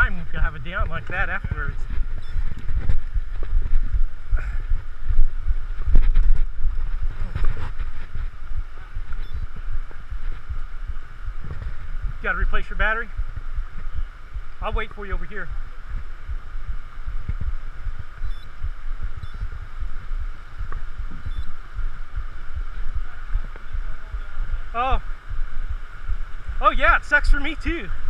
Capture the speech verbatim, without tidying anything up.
time if you have a down like that afterwards. You gotta replace your battery? I'll wait for you over here. Oh. Oh yeah, it sucks for me too.